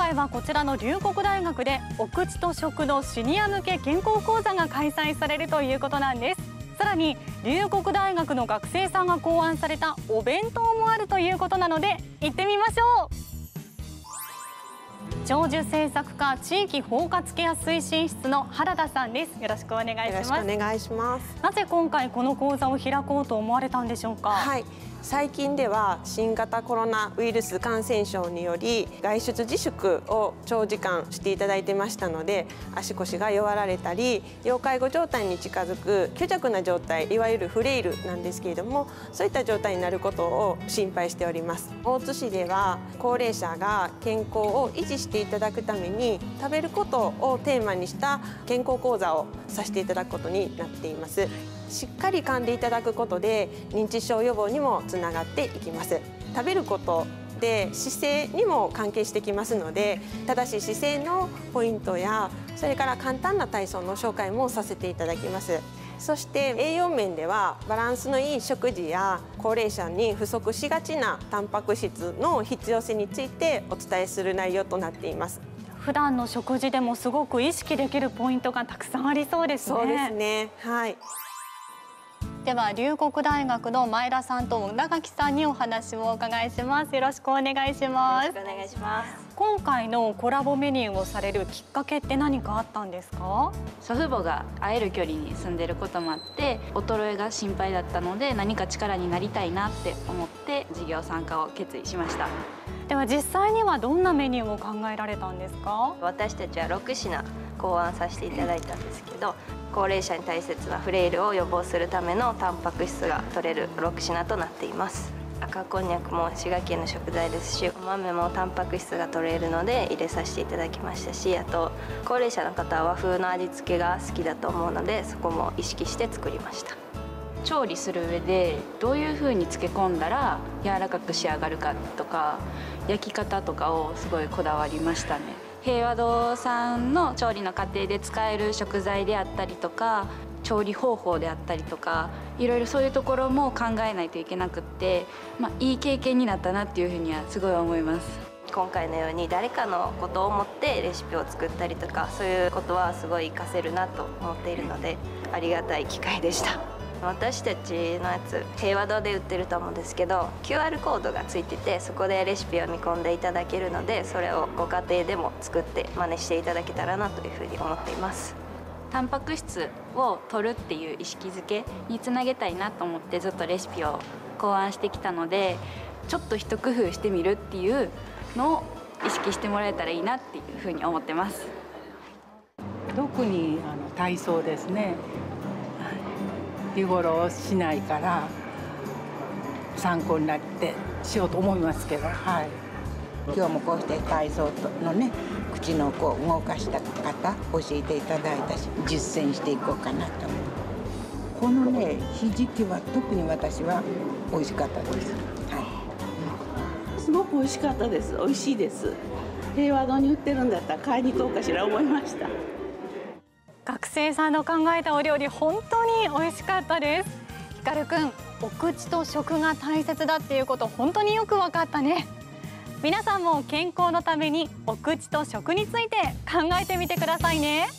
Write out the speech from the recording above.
回はこちらの龍谷大学でお口と食のシニア向け健康講座が開催されるということなんです。さらに龍谷大学の学生さんが考案されたお弁当もあるということなので行ってみましょう。長寿政策課地域包括ケア推進室の原田さんです。よろしくお願いします。 よろしくお願いします。 なぜ今回この講座を開こうと思われたんでしょうか。 はい、最近では新型コロナウイルス感染症により外出自粛を長時間していただいてましたので、足腰が弱られたり要介護状態に近づく虚弱な状態、いわゆるフレイルなんですけれども、そういった状態になることを心配しております。大津市では高齢者が健康を維持していただくために食べることをテーマにした健康講座をさせていただくことになっています。しっかり噛んでいただくことで認知症予防にもつながっていきます。食べることで姿勢にも関係してきますので、正しい姿勢のポイントやそれから簡単な体操の紹介もさせていただきます。そして栄養面ではバランスのいい食事や高齢者に不足しがちなタンパク質の必要性についてお伝えする内容となっています。 普段の食事でもすごく意識できるポイントがたくさんありそうですね。 そうですね。はい。 では龍谷大学の前田さんと村垣さんにお話をお伺いします。よろしくお願いします。 よろしくお願いします。 今回のコラボメニューをされるきっかけって何かあったんですか？ 祖父母が会える距離に住んでることもあって衰えが心配だったので、何か力になりたいなって思って事業参加を決意しました。 では実際にはどんなメニューを考えられたんですか？ 私たちは6品考案させていただいたんですけど、高齢者に大切なフレイルを予防するためのタンパク質が取れる6品となっています。赤こんにゃくも滋賀県の食材ですし、お豆もタンパク質が取れるので入れさせていただきましたし、あと高齢者の方は和風の味付けが好きだと思うので、そこも意識して作りました。 調理する上でどういう風に漬け込んだら柔らかく仕上がるかとか、焼き方とかをすごいこだわりましたね。平和堂さんの調理の過程で使える食材であったりとか、調理方法であったりとか、いろいろそういうところも考えないといけなくって、いい経験になったなっていうふうにはすごい思います。 今回のように誰かのことを思ってレシピを作ったりとか、そういうことはすごい活かせるなと思っているので、ありがたい機会でした。私たちのやつ平和堂で売ってると思うんですけど、 QR コードがついてて、そこでレシピを見込んでいただけるので、それをご家庭でも作って真似していただけたらなというふうに思っています。 タンパク質を取るっていう意識づけにつなげたいなと思ってずっとレシピを考案してきたので、ちょっと一工夫してみるっていうのを意識してもらえたらいいなっていうふうに思ってます。 特に体操ですね。日頃しないから参考になってしようと思いますけど、はい、 今日もこうして体操のね、口のこう動かした方教えていただいたし、実践していこうかなと思う。このね、ひじきは特に私は美味しかったです。はい、 すごく美味しかったです。美味しいです。平和堂に売ってるんだったら買いに行こうかしら思いました。 学生さんの考えたお料理本当に美味しかったです。ひかるくん、お口と食が大切だっていうこと本当によく分かったね。皆さんも健康のためにお口と食について考えてみてくださいね。